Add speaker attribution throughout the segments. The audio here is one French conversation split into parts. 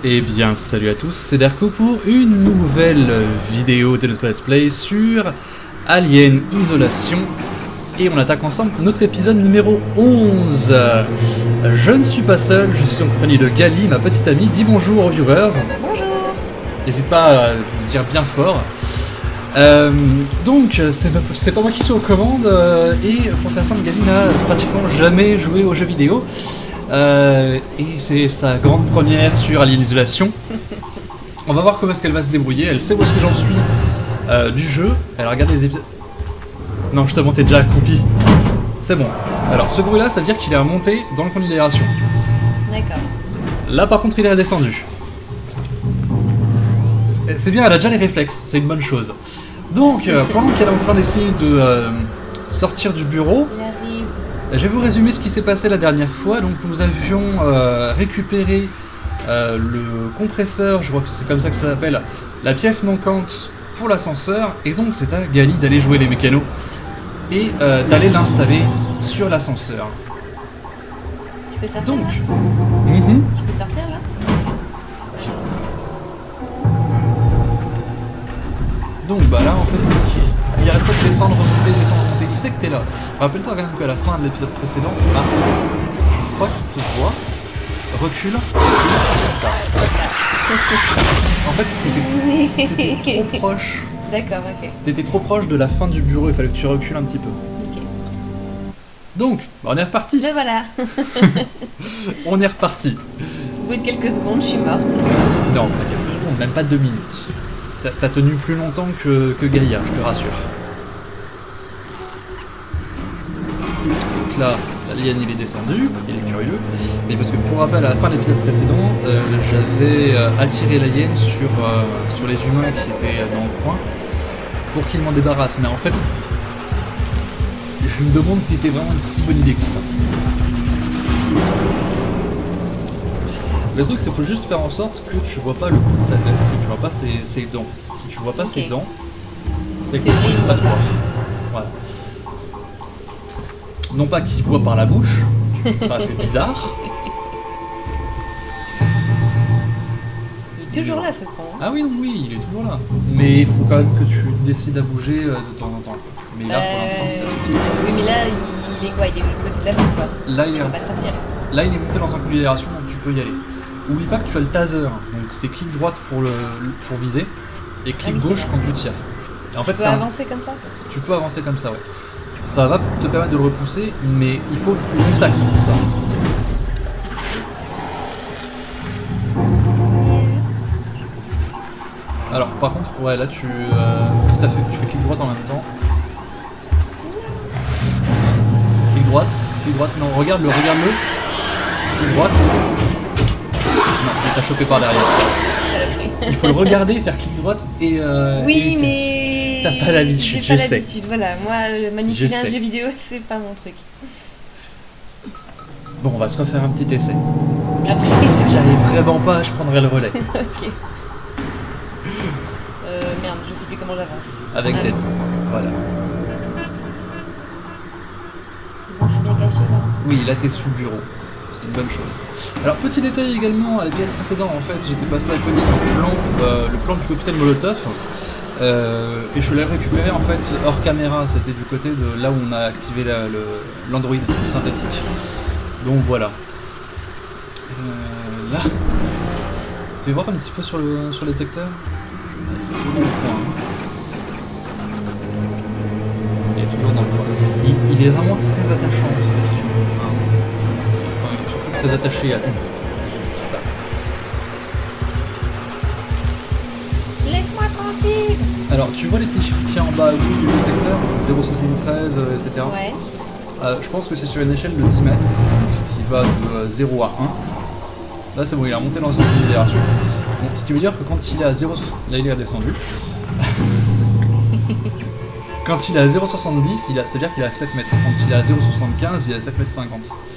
Speaker 1: Eh bien, salut à tous, c'est Darko pour une nouvelle vidéo de notre Let's Play sur Alien Isolation. Et on attaque ensemble notre épisode numéro 11. Je ne suis pas seul, je suis en compagnie de Gali, ma petite amie. Dis bonjour aux viewers.
Speaker 2: Bonjour.
Speaker 1: N'hésite pas à le dire bien fort. Donc, c'est pas moi qui suis aux commandes. Et pour faire simple, Gali n'a pratiquement jamais joué aux jeux vidéo. Et c'est sa grande première sur Alien Isolation. On va voir comment est-ce qu'elle va se débrouiller. Elle sait où est-ce que j'en suis du jeu. Elle regarde les épisodes. Non, justement, t'es déjà accroupi. C'est bon. Alors, ce bruit-là, ça veut dire qu'il est remonté dans le coin d'aération.
Speaker 2: D'accord.
Speaker 1: Là, par contre, il est redescendu. C'est bien, elle a déjà les réflexes. C'est une bonne chose. Donc, pendant qu'elle est en train d'essayer de sortir du bureau,
Speaker 2: Il arrive.
Speaker 1: je vais vous résumer ce qui s'est passé la dernière fois. Donc nous avions récupéré le compresseur, je crois que c'est comme ça que ça s'appelle, la pièce manquante pour l'ascenseur. Et donc c'est à Gali d'aller jouer les mécanos et d'aller l'installer sur l'ascenseur.
Speaker 2: Je peux sortir
Speaker 1: Donc,
Speaker 2: là
Speaker 1: mhm.
Speaker 2: Je peux sortir là
Speaker 1: Donc bah là en fait il arrête pas de descendre, remonter, descendre, remonter. Il sait que t'es là. Rappelle-toi quand même qu'à la fin de l'épisode précédent, je crois qu'il te voit. Recule. En fait, t'étais trop proche.
Speaker 2: D'accord, ok.
Speaker 1: T'étais trop proche de la fin du bureau, il fallait que tu recules un petit peu.
Speaker 2: Ok.
Speaker 1: Donc, bah on est reparti.
Speaker 2: Mais voilà.
Speaker 1: On est reparti.
Speaker 2: Au bout de quelques secondes, je suis morte.
Speaker 1: Non, pas quelques secondes, même pas 2 minutes. T'as tenu plus longtemps que Gaïa, je te rassure. Donc là, l'alien il est descendu, il est curieux. Mais parce que pour rappel, à la fin de l'épisode précédent, j'avais attiré l'alien sur les humains qui étaient dans le coin pour qu'ils m'en débarrassent. Mais en fait, je me demande si c'était vraiment une si bonne idée que ça. Le truc, c'est qu'il faut juste faire en sorte que tu vois pas le bout de sa tête, que tu vois pas ses dents. Si tu vois pas ses dents, techniquement il ne peut pas te voir. Voilà. Non pas qu'il voit par la bouche, ce serait assez bizarre.
Speaker 2: Il est toujours là, ce con.
Speaker 1: Ah oui, oui, il est toujours là. Mais il faut quand même que tu décides à bouger de temps en temps. Mais là, pour l'instant, c'est assez bizarre.
Speaker 2: Oui, mais là, il est quoi? Il est de l'autre côté de la porte, quoi.
Speaker 1: Là, il
Speaker 2: Il
Speaker 1: est,
Speaker 2: va pas sortir.
Speaker 1: là, il est monté dans un coup d'aération, donc tu peux y aller. Oublie pas que tu as le taser, donc c'est clic droite pour viser, et clic
Speaker 2: oui,
Speaker 1: gauche quand tu tires. Et en fait,
Speaker 2: Tu peux avancer comme ça?
Speaker 1: tu peux avancer comme ça, ouais. Ça va te permettre de le repousser, mais il faut le contact pour ça. Alors, par contre, ouais, là tu tout à fait, tu fais clic droite en même temps. Clic droite, non, regarde-le. Clic droite. Non, il t'a chopé par derrière. Il faut le regarder, faire clic droite et
Speaker 2: Oui,
Speaker 1: et
Speaker 2: mais...
Speaker 1: t'as pas l'habitude,
Speaker 2: J'ai
Speaker 1: je
Speaker 2: pas
Speaker 1: sais.
Speaker 2: l'habitude, voilà. Moi, manipuler
Speaker 1: Je
Speaker 2: un
Speaker 1: sais.
Speaker 2: jeu vidéo, c'est pas mon truc.
Speaker 1: Bon, on va se refaire un petit essai.
Speaker 2: Après,
Speaker 1: Si j'arrive vraiment pas, je prendrai le relais.
Speaker 2: ok. Merde, je sais plus comment j'avance.
Speaker 1: Avec
Speaker 2: Ah,
Speaker 1: Ted. Voilà.
Speaker 2: c'est bon, je suis bien caché là.
Speaker 1: Oui, là t'es sous le bureau. C'est une bonne chose. Alors, petit détail également, à l'épisode précédent, en fait, j'étais passé à côté du plan du cocktail Molotov. Et je l'ai récupéré en fait hors caméra, c'était du côté de là où on a activé l'Android synthétique. Donc voilà. Là, je vais voir un petit peu sur le détecteur. Il est toujours dans le coin. Il est vraiment très attachant ce bestiau. Enfin, il est surtout très attaché à tout. Ça.
Speaker 2: Laisse-moi tranquille.
Speaker 1: Alors, tu vois les petits chiffres qui sont en bas à gauche du détecteur, 0,73, etc.
Speaker 2: Ouais.
Speaker 1: Je pense que c'est sur une échelle de 10 mètres, donc qui va de 0 à 1. Là, c'est bon, il a monté dans une accélération. Bon, ce qui veut dire que quand il est à 0,70, là il est redescendu. Quand il est à 0,70, ça veut dire qu'il est à 7 mètres. Quand il est à 0,75, il est à 7 mètres 50.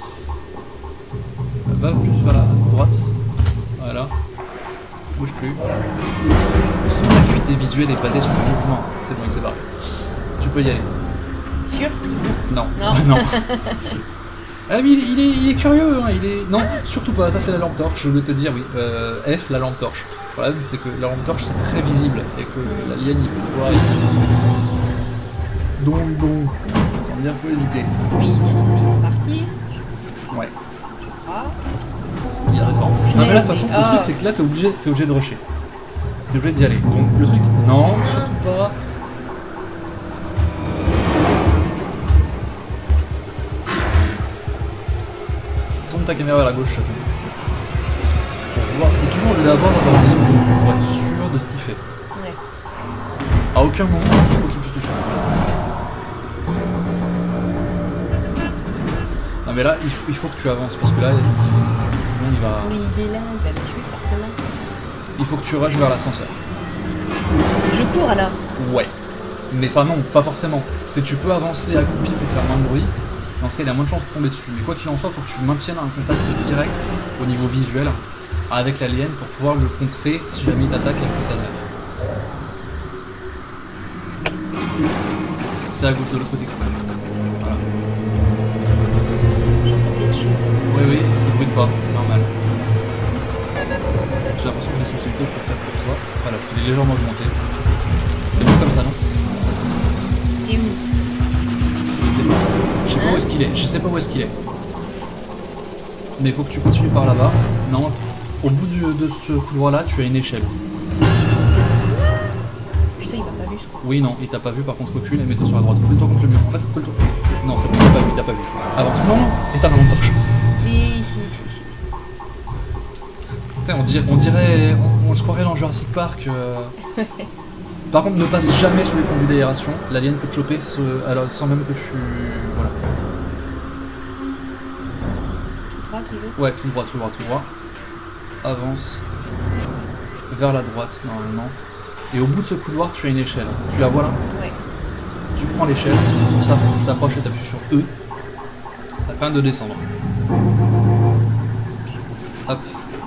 Speaker 1: Va plus vers la droite. Voilà. Bouge plus. Son acuité visuelle est basée sur le mouvement. C'est bon, il s'est barré. Tu peux y aller.
Speaker 2: Sûr?
Speaker 1: Non.
Speaker 2: Non.
Speaker 1: Non. Ah mais il est curieux, hein, il est... Non, surtout pas, ça c'est la lampe torche, je veux te dire, oui. F, la lampe torche. Le problème c'est que la lampe torche c'est très visible, et que l'alien il peut te voir, Donc bon, on va dire faut éviter.
Speaker 2: Oui, bien essayer de partir.
Speaker 1: Ouais,
Speaker 2: Ah.
Speaker 1: il redescend. Ah mais là de toute façon, le truc c'est que là t'es obligé de rusher. T'es obligé d'y aller. Donc le truc, non, surtout pas... Tourne ta caméra vers la gauche, chaton. Pour voir, faut toujours l'avoir dans la ligne de vue pour être sûr de ce qu'il fait.
Speaker 2: Ouais.
Speaker 1: À aucun moment, il faut qu'il puisse te faire. Non mais là, il faut que tu avances, parce que là, sinon il va...
Speaker 2: Oui, il est là, il va me tuer forcément.
Speaker 1: Il faut que tu rushes vers l'ascenseur.
Speaker 2: Je cours alors.
Speaker 1: Ouais. Mais enfin non, pas forcément. C'est tu peux avancer accroupi pour faire moins de bruit. Dans ce cas, il y a moins de chances de tomber dessus. Mais quoi qu'il en soit, il faut que tu maintiennes un contact direct au niveau visuel avec l'alien pour pouvoir le contrer si jamais il t'attaque avec le taser. C'est à gauche de l'autre côté. Voilà.
Speaker 2: J'entends quelque chose.
Speaker 1: Oui, oui, ça brûle pas, c'est normal. J'ai l'impression que la sensibilité est trop faible pour toi. Voilà, tu l'es légèrement augmenté. C'est bon comme ça, non?
Speaker 2: T'es où?
Speaker 1: Je sais pas où est-ce qu'il est, je sais pas où est-ce qu'il est. Mais il faut que tu continues par là-bas. Non, au bout de ce couloir-là, tu as une échelle.
Speaker 2: Putain, il m'a pas vu, je crois.
Speaker 1: Oui, non, il t'a pas vu, par contre recule et mets-toi sur la droite. Coule-toi contre le mur. En fait, coule-toi. Non, c'est bon, il t'a pas vu. Avance. Non, non, éteins la lampe torche.
Speaker 2: Si.
Speaker 1: Putain, on se croirait dans Jurassic Park. Par contre, ne passe jamais sous les conduits d'aération. L'alien peut te choper alors, sans même que tu... Voilà.
Speaker 2: Tout droit, toujours.
Speaker 1: Ouais, tout droit. Avance vers la droite, normalement. Et au bout de ce couloir, tu as une échelle. Tu la vois là?
Speaker 2: Ouais.
Speaker 1: Tu prends l'échelle, ça faut que tu t'approches et t'appuies sur E. Ça permet de descendre. Hop.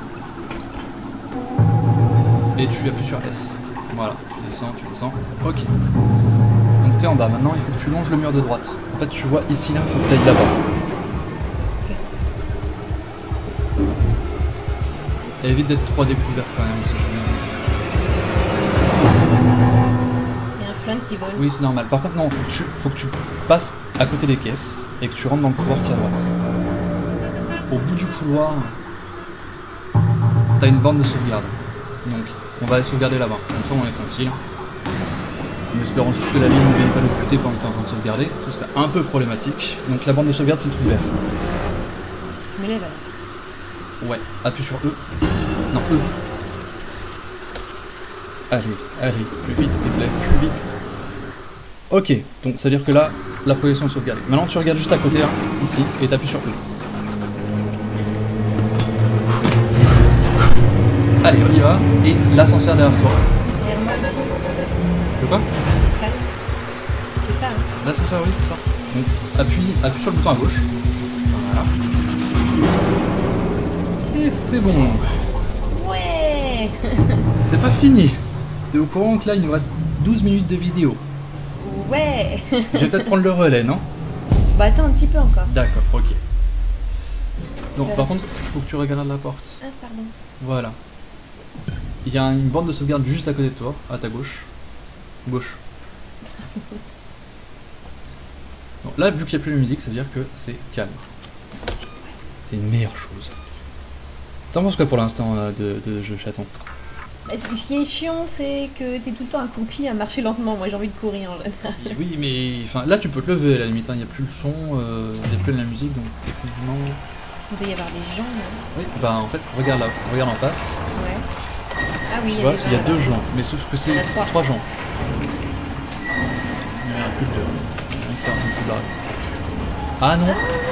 Speaker 1: Et tu appuies sur S. Voilà, tu descends. Ok. Donc t'es en bas. Maintenant, il faut que tu longes le mur de droite. En fait, tu vois ici, là, il faut que tu ailles là-bas. Et évite d'être trop découvert quand même, si jamais.
Speaker 2: Il y a un flingue qui vole.
Speaker 1: Oui, c'est normal. Par contre, non, faut que tu passes à côté des caisses et que tu rentres dans le couloir qui est à droite. Au bout du couloir, t'as une borne de sauvegarde. Donc, on va aller sauvegarder là-bas. Comme ça, on est tranquille. En espérant juste que la ligne ne vienne pas nous buter pendant que t'es en train de sauvegarder. Ce serait un peu problématique. Donc, la borne de sauvegarde, c'est le trou vert.
Speaker 2: Je me lève alors.
Speaker 1: Ouais, appuie sur E. Non, E. Allez, plus vite, s'il te plaît, plus vite. Ok, donc ça veut dire que là, la projection est sauvegardée. Maintenant, tu regardes juste à côté, là, ici, et t'appuies sur E. Allez, on y va. Et l'ascenseur derrière toi.
Speaker 2: Derrière moi, ici.
Speaker 1: De quoi?
Speaker 2: Ça. C'est ça, hein.
Speaker 1: L'ascenseur, oui, c'est ça. Donc, appuie sur le bouton à gauche. Voilà. Et c'est bon.
Speaker 2: Ouais.
Speaker 1: C'est pas fini. T'es au courant que là, il nous reste 12 minutes de vidéo.
Speaker 2: Ouais.
Speaker 1: Je vais peut-être prendre le relais, non?
Speaker 2: Bah attends un petit peu encore.
Speaker 1: D'accord, ok. Donc, par contre, il faut que tu regardes la porte.
Speaker 2: Ah, pardon.
Speaker 1: Voilà. Il y a une borne de sauvegarde juste à côté de toi, à ta gauche. Gauche. Donc là, vu qu'il n'y a plus de musique, ça veut dire que c'est calme. C'est une meilleure chose. T'en penses quoi pour l'instant de jeu chaton?
Speaker 2: Ce qui est chiant, c'est que t'es tout le temps accroupi à marcher lentement. Moi, j'ai envie de courir en général.
Speaker 1: Oui, mais enfin, là, tu peux te lever à la limite. Il n'y a plus le son, il n'y a plus de la musique, donc techniquement...
Speaker 2: Il doit y avoir des gens, là.
Speaker 1: Oui, bah en fait, regarde là, regarde en face.
Speaker 2: Ouais. Ah oui,
Speaker 1: Tu vois, il y a
Speaker 2: gens,
Speaker 1: deux
Speaker 2: là.
Speaker 1: gens, mais sauf que c'est
Speaker 2: Il y en a trois.
Speaker 1: gens. Il y en a plus que deux. Il y en a un qui est en train de se barrer. Ah non.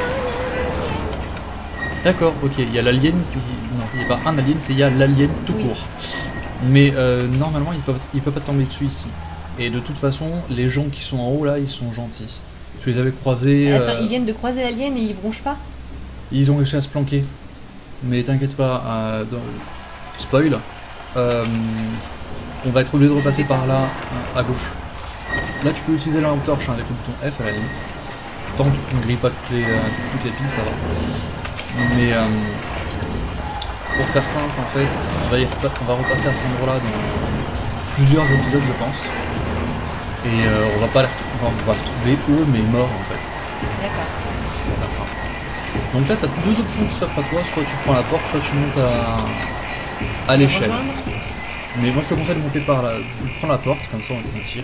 Speaker 1: D'accord, ok, il y a l'alien qui... Non, il n'y a pas un alien, il y a l'alien tout
Speaker 2: Oui.
Speaker 1: court. Mais normalement, ils peuvent pas tomber dessus ici. Et de toute façon, les gens qui sont en haut là, ils sont gentils. Je les avais croisés...
Speaker 2: Attends, ils viennent de croiser l'alien et ils bronchent pas?
Speaker 1: Ils ont réussi à se planquer. Mais t'inquiète pas, spoil. On va être obligé de repasser par là, à gauche. Là, tu peux utiliser la lampe torche avec le bouton F à la limite. tant que tu ne grilles pas toutes les piles, ça va. Mais pour faire simple, en fait, on va repasser à cet endroit-là dans plusieurs épisodes, je pense. Et on va retrouver eux, mais morts en fait.
Speaker 2: D'accord.
Speaker 1: On va faire simple. Donc là, tu as deux options qui s'offrent à toi, soit tu prends la porte, soit tu montes à l'échelle. Mais moi je te conseille de monter par là, tu prends la porte, comme ça on est tranquille.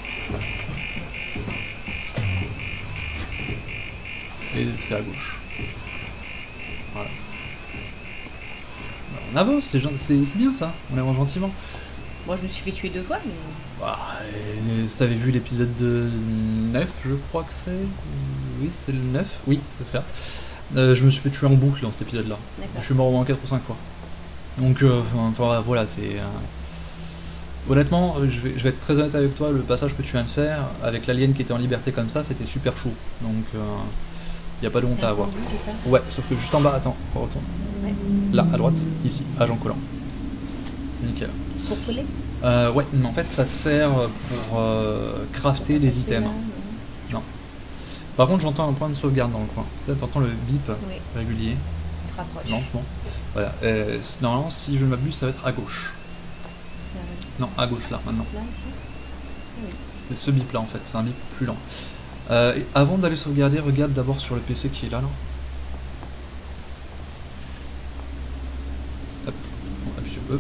Speaker 1: Et c'est à gauche. Voilà. On avance, c'est bien ça, on avance gentiment.
Speaker 2: Moi je me suis fait tuer 2 fois, mais...
Speaker 1: Bah, si t'avais vu l'épisode 9, je crois que c'est... Oui, c'est le 9, oui, c'est ça. Je me suis fait tuer en boucle dans cet épisode-là. Je suis mort au moins 4 ou 5 fois. Donc, enfin voilà, c'est... Honnêtement, je vais être très honnête avec toi, le passage que tu viens de faire, avec l'alien qui était en liberté comme ça, c'était super chaud. Donc, y a pas de honte à avoir. Ouais, sauf que juste en bas, attends, on retourne. Ouais. Là, à droite, ici, agent collant. Nickel.
Speaker 2: Pour coller
Speaker 1: ouais, mais en fait, ça te sert pour crafter les items. Non. Par contre, j'entends un point de sauvegarde dans le coin. Tu sais, t'entends le bip régulier.
Speaker 2: Il se rapproche.
Speaker 1: Lentement. Voilà. Normalement, si je ne m'abuse, ça va être à gauche. Non, à gauche, là, maintenant. Là, oui. C'est ce bip là, en fait. C'est un bip plus lent. Et avant d'aller sauvegarder, regarde d'abord sur le PC qui est là. Hop, on appuie sur E.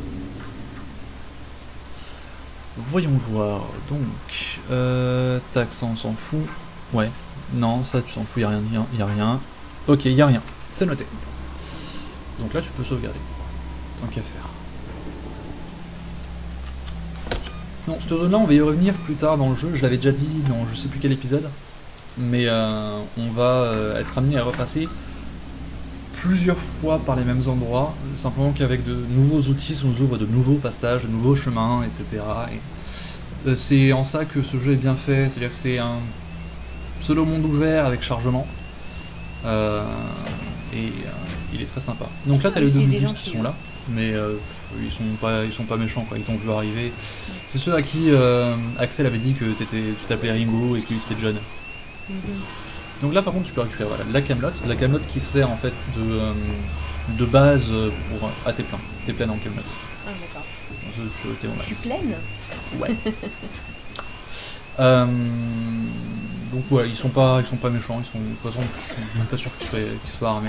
Speaker 1: Voyons voir, donc, tac, ça on s'en fout. Ouais, non, ça tu t'en fous, y a rien. Ok, y a rien, c'est noté. Donc là tu peux sauvegarder, tant qu'à faire. Non, cette zone là on va y revenir plus tard dans le jeu, je l'avais déjà dit dans je sais plus quel épisode. Mais on va être amené à repasser plusieurs fois par les mêmes endroits, simplement qu'avec de nouveaux outils, ça nous ouvre de nouveaux passages, de nouveaux chemins, etc. Et c'est en ça que ce jeu est bien fait, c'est-à-dire que c'est un pseudo monde ouvert avec chargement, et il est très sympa. Donc là, tu as les deux bus qui sont là, mais ils sont pas méchants, quoi. Ils t'ont vu arriver. C'est ceux à qui Axel avait dit que tu t'appelais Ringo et qu'il était John. Donc là par contre tu peux récupérer voilà, la camelote qui sert en fait de base pour tes pleins. T'es pleine en camelote.
Speaker 2: Ah d'accord.
Speaker 1: Je
Speaker 2: suis pleine.
Speaker 1: Ouais. Donc voilà, ils sont pas méchants, de toute façon je suis même pas sûr qu'ils soient armés.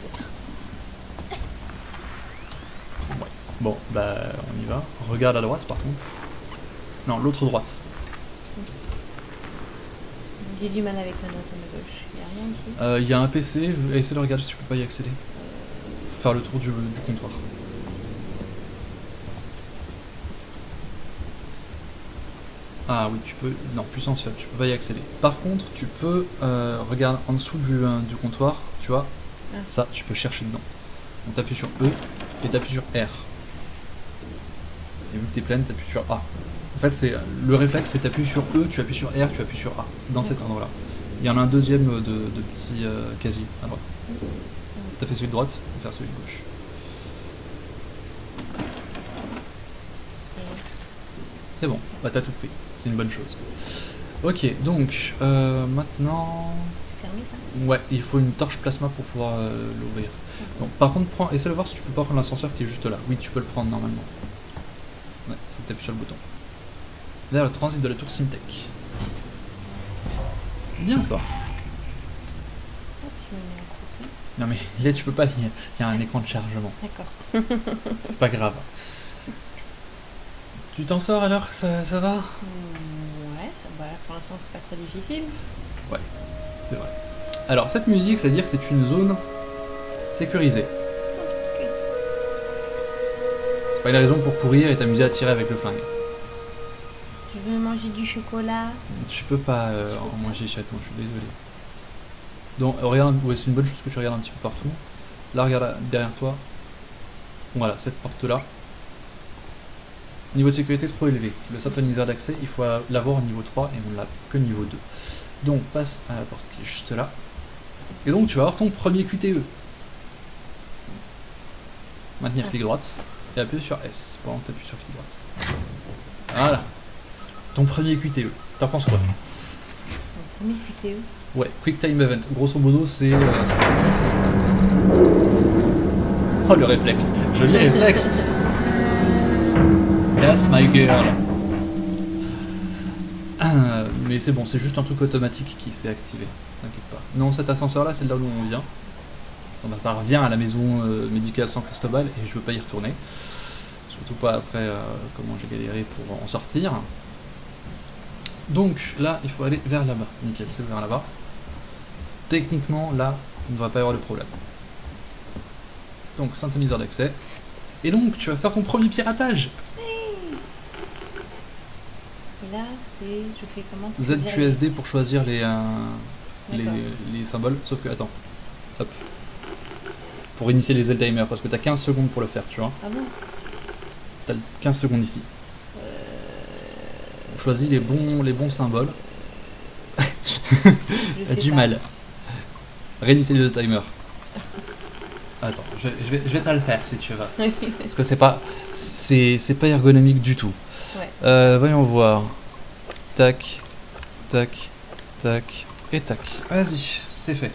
Speaker 1: Ouais. Bon bah on y va. Regarde à droite par contre. Non, l'autre droite.
Speaker 2: J'ai du mal avec la note à ma gauche. Il n'y a rien ici.
Speaker 1: Il y a un PC, essaie de regarder si tu peux pas y accéder. Faut faire le tour du comptoir. Ah oui, tu peux... Non, puissance faible, tu peux pas y accéder. Par contre, tu peux... regarde en dessous du comptoir, tu vois. Ça, tu peux chercher dedans. Donc t'appuies sur E et t'appuies sur R. Et vu que t'es pleine, t'appuies sur A. En fait, c'est le réflexe, c'est t'appuies sur E, tu appuies sur R, tu appuies sur A, dans cet endroit-là. Il y en a un deuxième de petit casier à droite. T'as fait celui de droite, faut faire celui de gauche. C'est bon, bah t'as tout pris, c'est une bonne chose. Ok, donc maintenant...
Speaker 2: C'est fermé ça ?
Speaker 1: Ouais, il faut une torche plasma pour pouvoir l'ouvrir. Donc par contre, essaie de voir si tu peux pas prendre l'ascenseur qui est juste là. Oui, tu peux le prendre normalement. Ouais, faut que t'appuies sur le bouton. Vers le transit de la tour Syntec. Bien ça. Non mais là tu peux pas, il y a un écran de chargement.
Speaker 2: D'accord.
Speaker 1: C'est pas grave. Tu t'en sors alors, ça va?
Speaker 2: Ouais, ça va. Pour l'instant c'est pas trop difficile.
Speaker 1: Ouais, c'est vrai. Alors cette musique, c'est-à-dire que c'est une zone sécurisée.
Speaker 2: Okay.
Speaker 1: C'est pas une raison pour courir et t'amuser à tirer avec le flingue.
Speaker 2: Je veux manger du chocolat.
Speaker 1: Tu peux pas en manger chaton, je suis désolé. Donc regarde, ouais, c'est une bonne chose que tu regardes un petit peu partout. Là, regarde derrière toi. Voilà, cette porte-là. Niveau de sécurité trop élevé. Le synthoniseur d'accès, il faut l'avoir au niveau 3 et on l'a que niveau 2. Donc passe à la porte qui est juste là. Et donc tu vas avoir ton premier QTE. Maintenir clic droite et appuyer sur S pendant que tu appuies sur clic droite. Voilà. Ton premier QTE. T'en penses quoi?
Speaker 2: 3000 QTE.
Speaker 1: Ouais, Quick Time Event. Grosso modo, c'est... Oh, le réflexe. Joli réflexe. That's my girl. Mais c'est bon, c'est juste un truc automatique qui s'est activé. T'inquiète pas. Non, cet ascenseur-là, c'est de là d'où on vient. Ça revient à la maison médicale San Cristobal et je veux pas y retourner. Surtout pas après comment j'ai galéré pour en sortir. Donc là, il faut aller vers là-bas. Nickel, c'est vers là-bas. Techniquement, là, il ne devrait pas y avoir de problème. Donc, synthoniseur d'accès. Et donc, tu vas faire ton premier piratage.
Speaker 2: Et là, je fais comment?
Speaker 1: ZQSD pour choisir les symboles. Sauf que, attends. Hop. Pour initier les Z-timers, parce que t'as 15 secondes pour le faire, tu vois.
Speaker 2: Ah bon?
Speaker 1: T'as 15 secondes ici. Choisis les bons symboles. T'as du mal. Réinitier les Z-timers. Attends, je vais te le faire si tu veux. Parce que c'est pas ergonomique du tout.
Speaker 2: Ouais,
Speaker 1: voyons voir. Tac, tac, tac et tac. Vas-y, c'est fait.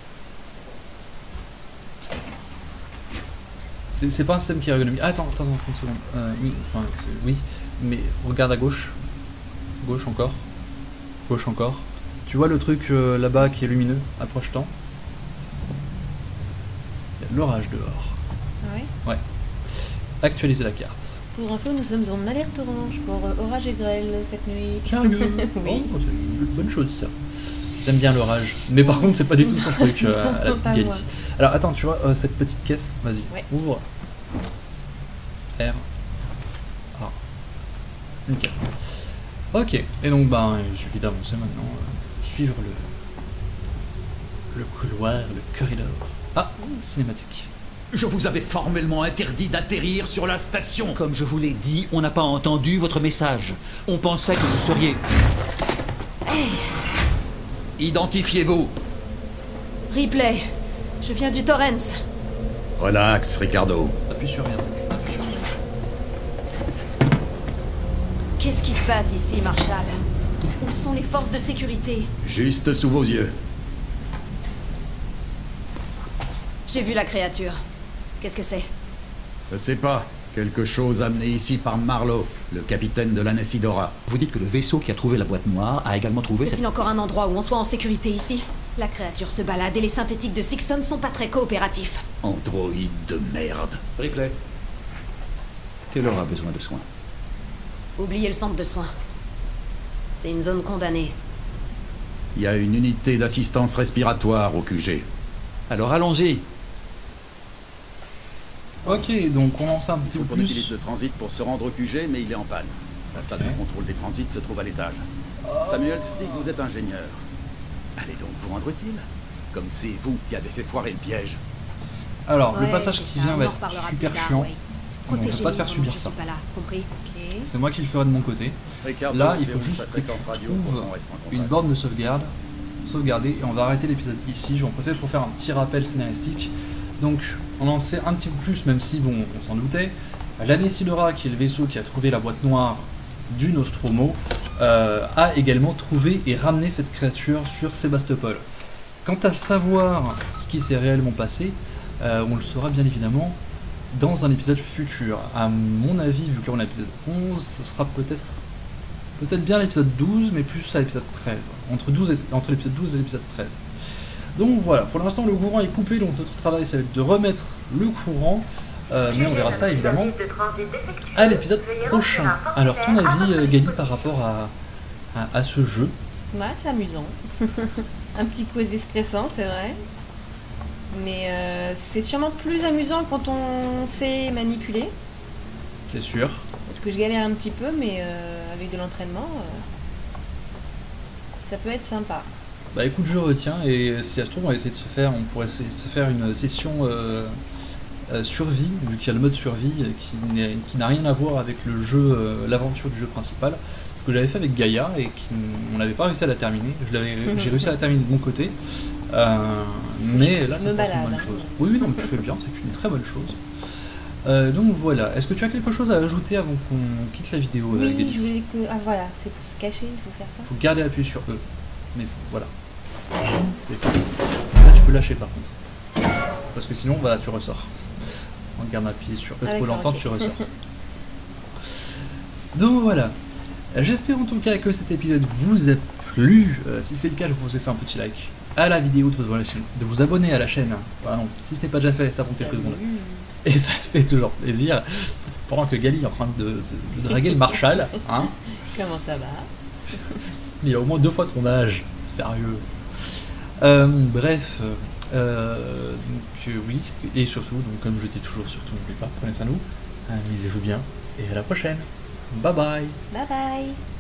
Speaker 1: C'est pas un système qui est ergonomique. Ah, attends, 30 secondes. Oui, enfin, oui, mais regarde à gauche. Gauche encore. Gauche encore. Tu vois le truc là-bas qui est lumineux? Approche-t'en. Il y a l'orage dehors.
Speaker 2: Ah ouais?
Speaker 1: Ouais. Actualiser la carte.
Speaker 2: Pour info, nous sommes en alerte orange pour orage et grêle cette nuit.
Speaker 1: Sérieux?
Speaker 2: Oui.
Speaker 1: Oh, c'est une bonne chose ça. J'aime bien l'orage. Mais par contre, c'est pas du tout son truc à la petite
Speaker 2: Pas
Speaker 1: Gali.
Speaker 2: moi.
Speaker 1: Alors attends, tu vois cette petite caisse? Vas-y,
Speaker 2: Ouais.
Speaker 1: ouvre. R. A. Nickel. Ok, et donc il suffit d'avancer maintenant. Suivre le couloir, le corridor. Ah, cinématique.
Speaker 3: Je vous avais formellement interdit d'atterrir sur la station.
Speaker 4: Comme je vous l'ai dit, on n'a pas entendu votre message. On pensait que vous seriez...
Speaker 3: Identifiez-vous.
Speaker 5: Ripley, je viens du Torrens.
Speaker 3: Relax, Ricardo.
Speaker 1: Appuie sur rien. Appuie sur rien.
Speaker 5: Qu'est-ce qui se passe ici, Marshall? Où sont les forces de sécurité?
Speaker 3: Juste sous vos yeux.
Speaker 5: J'ai vu la créature. Qu'est-ce que c'est?
Speaker 3: Je sais pas. Quelque chose amené ici par Marlowe, le capitaine de l'Anessidora.
Speaker 4: Vous dites que le vaisseau qui a trouvé la boîte noire a également trouvé cette...
Speaker 5: Est-il encore un endroit où on soit en sécurité ici? La créature se balade et les synthétiques de Sixon sont pas très coopératifs.
Speaker 3: Androïde de merde.
Speaker 4: Ripley. Elle aura besoin de soins.
Speaker 5: Oubliez le centre de soins. C'est une zone condamnée.
Speaker 3: Il y a une unité d'assistance respiratoire au QG.
Speaker 4: Alors allons-y.
Speaker 1: Ok, donc on lance un petit
Speaker 3: Il faut
Speaker 1: peu
Speaker 3: qu'on utilise
Speaker 1: plus.
Speaker 3: le transit pour se rendre au QG, mais il est en panne. La salle de contrôle des transits se trouve à l'étage. Samuel dit que vous êtes ingénieur. Allez donc vous rendre utile. Comme c'est vous qui avez fait foirer le piège.
Speaker 1: Alors, le
Speaker 5: Ouais,
Speaker 1: passage
Speaker 5: c'est
Speaker 1: qui
Speaker 5: ça,
Speaker 1: vient
Speaker 5: on
Speaker 1: va
Speaker 5: en
Speaker 1: être
Speaker 5: reparlera
Speaker 1: super
Speaker 5: plus tard,
Speaker 1: chiant.
Speaker 5: Wade.
Speaker 1: On va
Speaker 5: Protégez-nous
Speaker 1: pas te faire
Speaker 5: pendant
Speaker 1: subir
Speaker 5: que je
Speaker 1: ça.
Speaker 5: suis pas là, compris?
Speaker 2: Ok.
Speaker 1: C'est moi qui le ferai de mon côté.
Speaker 3: Ricardo,
Speaker 1: Là, il faut
Speaker 3: déroule
Speaker 1: juste
Speaker 3: sa
Speaker 1: que
Speaker 3: fréquence
Speaker 1: tu
Speaker 3: radio pour
Speaker 1: trouves
Speaker 3: qu'on reste en contact.
Speaker 1: une borne de sauvegarde, sauvegarder, et on va arrêter l'épisode ici. Je vais en profiter pour faire un petit rappel scénaristique. Donc, on en sait un petit peu plus, même si, bon, on s'en doutait. L'Anessidora, qui est le vaisseau qui a trouvé la boîte noire du Nostromo, a également trouvé et ramené cette créature sur Sébastopol. Quant à savoir ce qui s'est réellement passé, on le saura bien évidemment dans un épisode futur. À mon avis, vu que là on est à l'épisode 11, ce sera peut-être bien l'épisode 12, mais plus à l'épisode 13. Entre l'épisode 12 et l'épisode 13. Donc voilà, pour l'instant le courant est coupé, donc notre travail ça va être de remettre le courant, mais on verra ça évidemment à l'épisode prochain. Alors ton avis Gali par rapport à ce jeu?
Speaker 2: Bah, c'est amusant. Un petit peu déstressant, c'est vrai. Mais c'est sûrement plus amusant quand on sait manipuler.
Speaker 1: C'est sûr.
Speaker 2: Parce que je galère un petit peu, mais avec de l'entraînement, ça peut être sympa.
Speaker 1: Bah écoute, je retiens, et si ça se trouve, on pourrait essayer de se faire une session survie, vu qu'il y a le mode survie qui n'a rien à voir avec le jeu, l'aventure du jeu principal. Ce que j'avais fait avec Gaïa et on n'avait pas réussi à la terminer. J'ai réussi à la terminer de mon côté, mais là
Speaker 2: Je
Speaker 1: c'est
Speaker 2: me
Speaker 1: pas une
Speaker 2: balade,
Speaker 1: bonne
Speaker 2: hein.
Speaker 1: chose. Oui, non, mais tu fais bien, c'est une très bonne chose. Donc voilà, est-ce que tu as quelque chose à ajouter avant qu'on quitte la vidéo,
Speaker 2: Oui,
Speaker 1: Gali?
Speaker 2: je voulais que... Ah voilà, c'est pour se cacher, il faut faire ça.
Speaker 1: Faut garder appuyé sur E. Mais voilà. C'est ça. Là, tu peux lâcher par contre. Parce que sinon, voilà, tu ressors. On garde appuyé sur E trop longtemps, tu ressors. Donc voilà. J'espère en tout cas que cet épisode vous a plu. Si c'est le cas, je vous laisse un petit like à la vidéo, de vous abonner à la chaîne. Pardon, si ce n'est pas déjà fait, ça prend quelques secondes. Et ça fait toujours plaisir. Pendant que Gali est en train de draguer le Marshall. Hein.
Speaker 2: Comment ça va?
Speaker 1: Il a au moins 2 fois ton âge. Sérieux. Bref. Donc oui. Et surtout, donc, comme je dis toujours, surtout n'oubliez pas, prenez soin de vous. Amusez-vous bien. Et à la prochaine. Bye bye.
Speaker 2: Bye bye.